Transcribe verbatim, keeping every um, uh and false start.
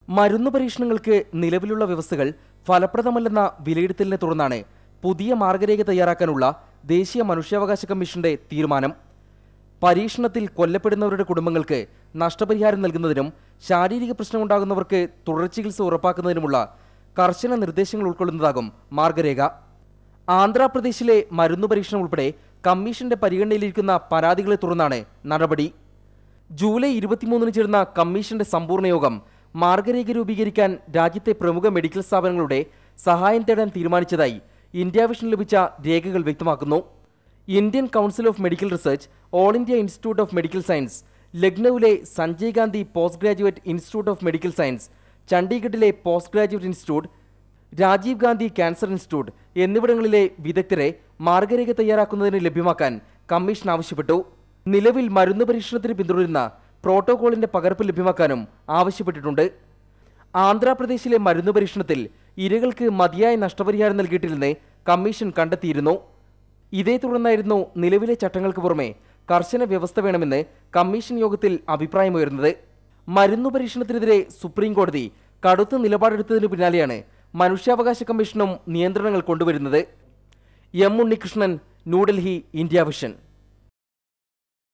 മരുന്നു പരീക്ഷണങ്ങൾക്ക് നിലവിലുള്ള വ്യവസ്ഥകൾ ഫലപ്രദമല്ലെന്ന വിലയിരുത്തലിനെ തുടർന്നാണ് പുതിയ മാർഗരേഖ തയ്യാറാക്കാനുള്ള ദേശീയ മനുഷ്യാവകാശ കമ്മീഷന്റെ തീരുമാനം. പരീക്ഷണത്തിൽ കൊല്ലപ്പെടുന്നവരുടെ കുടുംബങ്ങൾക്ക് നഷ്ടപരിഹാരം നൽകുന്നതിനും ശാരീരിക പ്രശ്നമുണ്ടാകുന്നവർക്ക് തുടർ ചികിത്സ ഉറപ്പാക്കുന്നതിനുമുള്ള കർശന നിർദ്ദേശങ്ങൾ ഉൾക്കൊള്ളുന്നതാകും മാർഗരേഖ. ആന്ധ്രാപ്രദേശിലെ മരുന്നു പരീക്ഷണം ഉൾപ്പെടെ കമ്മീഷന്റെ പരിഗണനയിലിരിക്കുന്ന പരാതികളെ തുടർന്നാണ് നടപടി. ജൂലൈ ഇരുപത്തിമൂന്നിന് ചേർന്ന കമ്മീഷന്റെ സമ്പൂർണ്ണ യോഗം മാർഗരേഖ രൂപീകരിക്കാൻ രാജ്യത്തെ പ്രമുഖ മെഡിക്കൽ സ്ഥാപനങ്ങളുടെ സഹായം തേടാൻ തീരുമാനിച്ചതായി ഇന്ത്യ വിഷൻ ലഭിച്ച രേഖകൾ വ്യക്തമാക്കുന്നു. Indian council of medical research, all India institute of medical science, ലക്നൌവിലെ Sanjay Gandhi post graduate institute of medical science, ചണ്ഡീഗഡിലെ post graduate institute, Rajiv Gandhi cancer institute എന്നിവിടങ്ങളിലെ വിദഗ്ധരെ മാർഗരേഖ തയ്യാറാക്കുന്നതിന് ലഭ്യമാക്കാൻ കമ്മീഷൻ ആവശ്യപ്പെട്ടു. നിലവിൽ മരുന്ന് പരീക്ഷണത്തിന് പിന്തുടരുന്ന പ്രോട്ടോകോളിന്റെ പകർപ്പ് ലഭ്യമാക്കാനും ആവശ്യപ്പെട്ടിട്ടുണ്ട്. ആന്ധ്രാപ്രദേശിലെ മരുന്ന് പരീക്ഷണത്തിൽ ഇരകൾക്ക് മതിയായ നഷ്ടപരിഹാരം നൽകിയിട്ടില്ലെന്ന് കമ്മീഷൻ കണ്ടെത്തിയിരുന്നു. ഇതേ തുടർന്നായിരുന്നു നിലവിലെ ചട്ടങ്ങൾക്ക് പുറമെ കർശന വ്യവസ്ഥ വേണമെന്ന് കമ്മീഷൻ യോഗത്തിൽ അഭിപ്രായമുയർന്നത്. മരുന്നു പരീക്ഷണത്തിനെതിരെ സുപ്രീം കോടതി കടുത്ത നിലപാടെടുത്തതിനു പിന്നാലെയാണ് മനുഷ്യാവകാശ കമ്മീഷനും നിയന്ത്രണങ്ങൾ കൊണ്ടുവരുന്നത്. M Unnikrishnan, New Delhi, India vision.